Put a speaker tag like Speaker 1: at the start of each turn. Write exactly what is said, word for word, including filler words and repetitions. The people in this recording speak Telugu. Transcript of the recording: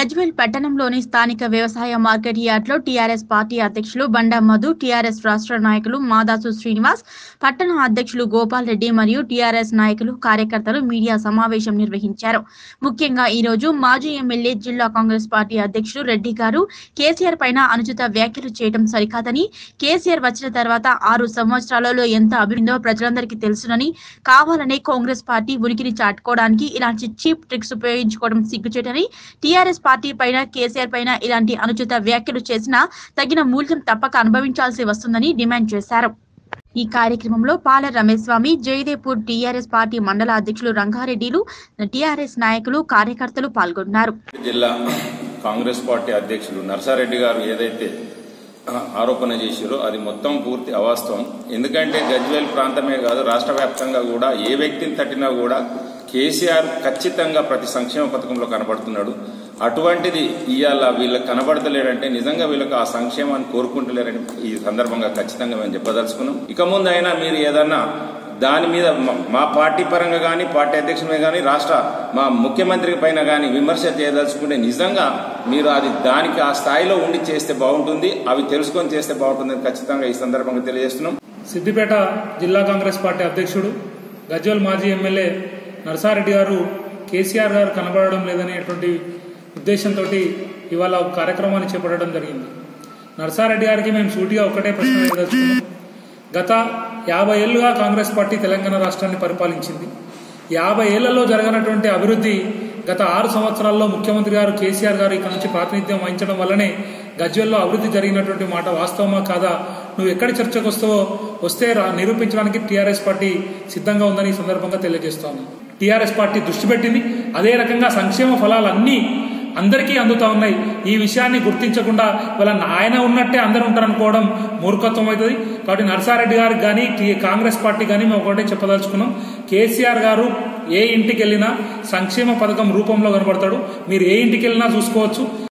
Speaker 1: గజ్వేల్ పట్టణంలోని స్థానిక వ్యవసాయ మార్కెట్ యార్డ్లో టీఆర్ఎస్ పార్టీ అధ్యక్షులు బండా మధు, టీఆర్ఎస్ రాష్ట్ర నాయకులు మాదాసు శ్రీనివాస్, పట్టణ అధ్యక్షులు గోపాల్ రెడ్డి మరియు టీఆర్ఎస్ నాయకులు, కార్యకర్తలు మీడియా సమావేశం నిర్వహించారు. ముఖ్యంగా ఈ రోజు మాజీ ఎమ్మెల్యే, జిల్లా కాంగ్రెస్ పార్టీ అధ్యక్షులు రెడ్డి గారు కేసీఆర్ పైన అనుచిత వ్యాఖ్యలు చేయడం సరికాదని, కేసీఆర్ వచ్చిన తర్వాత ఆరు సంవత్సరాలలో ఎంత అభివృద్ధిందో ప్రజలందరికీ తెలుసునని, కావాలనే కాంగ్రెస్ పార్టీ ఉనికిని చాటుకోవడానికి ఇలాంటి చీప్ ట్రిక్స్ ఉపయోగించుకోవడం సిగ్గుచేటని, టీఆర్ఎస్ పార్టీ పైన, కేసీఆర్ పైన ఇలాంటి అనుచిత వ్యాఖ్యలు చేసినా తగిన మూల్యం తప్పక అనుభవించాల్సి వస్తుందని డిమాండ్ చేశారు. ఈ కార్యక్రమంలో పాల రమేష్ స్వామి, జయదేపూర్ టీఆర్ఎస్ పార్టీ మండల అధ్యక్షులు రంగారెడ్డిలు, టీఆర్ఎస్ నాయకులు, కార్యకర్తలు పాల్గొన్నారు.
Speaker 2: జిల్లా కాంగ్రెస్ పార్టీ అధ్యక్షులు నర్సారెడ్డి గారు ఏదైతే ఆరోపణ చేశారో అది మొత్తం పూర్తి అవాస్తవం. ఎందుకంటే గజ్వేల్ ప్రాంతమే కాదు, రాష్ట్ర వ్యాప్తంగా కూడా ఏ వ్యక్తిని తట్టినా కూడా కేసీఆర్ ఖచ్చితంగా ప్రతి సంక్షేమ పథకంలో కనబడుతున్నాడు. అటువంటిది ఇవాళ వీళ్ళకి కనబడతలేడంటే నిజంగా వీళ్ళకి ఆ సంక్షేమాన్ని కోరుకుంటలేరని ఈ సందర్భంగా ఖచ్చితంగా మేము చెప్పదలుచుకున్నాం. ఇక ముందు అయినా మీరు ఏదన్నా దాని మీద మా పార్టీ పరంగా కానీ, పార్టీ అధ్యక్షుల కానీ, రాష్ట్ర మా ముఖ్యమంత్రి పైన కానీ విమర్శ చేయదలుచుకుంటే నిజంగా మీరు అది దానికి ఆ స్థాయిలో ఉండి చేస్తే బాగుంటుంది, అవి తెలుసుకొని చేస్తే బాగుంటుందని ఖచ్చితంగా ఈ సందర్భంగా తెలియజేస్తున్నాం.
Speaker 3: సిద్దిపేట జిల్లా కాంగ్రెస్ పార్టీ అధ్యక్షుడు, గజ్వేల్ మాజీ ఎమ్మెల్యే నర్సారెడ్డి గారు కేసీఆర్ గారు కనబడడం లేదనేటువంటి ఉద్దేశంతో ఇవాళ ఒక కార్యక్రమాన్ని చేపట్టడం జరిగింది. నర్సారెడ్డి గారికి మేము సూటిగా ఒకటే ప్రశ్న వేయదలుచుకున్నాం. గత యాభై ఏళ్లుగా కాంగ్రెస్ పార్టీ తెలంగాణ రాష్ట్రాన్ని పరిపాలించింది. యాభై ఏళ్లలో జరగనటువంటి అభివృద్ధి గత ఆరు సంవత్సరాల్లో ముఖ్యమంత్రి గారు కేసీఆర్ గారు ఇక్కడ నుంచి ప్రాతినిధ్యం వహించడం వల్లనే గజ్వేల్లో అభివృద్ధి జరిగినటువంటి మాట వాస్తవమా కాదా? నువ్వు ఎక్కడి చర్చకు వస్తావో వస్తే నిరూపించడానికి టీఆర్ఎస్ పార్టీ సిద్ధంగా ఉందని ఈ సందర్భంగా తెలియజేస్తాను. టీఆర్ఎస్ పార్టీ దృష్టి పెట్టింది. అదే రకంగా సంక్షేమ ఫలాలన్నీ అందరికీ అందుతా ఉన్నాయి. ఈ విషయాన్ని గుర్తించకుండా వాళ్ళ ఆయన ఉన్నట్టే అందరూ ఉంటారనుకోవడం మూర్ఖత్వం అవుతుంది. కాబట్టి నర్సారెడ్డి గారికి కానీ, కాంగ్రెస్ పార్టీ కానీ మేము ఒకటే చెప్పదలుచుకున్నాం. కేసీఆర్ గారు ఏ ఇంటికి వెళ్ళినా సంక్షేమ పథకం రూపంలో కనబడతాడు. మీరు ఏ ఇంటికి వెళ్ళినా చూసుకోవచ్చు.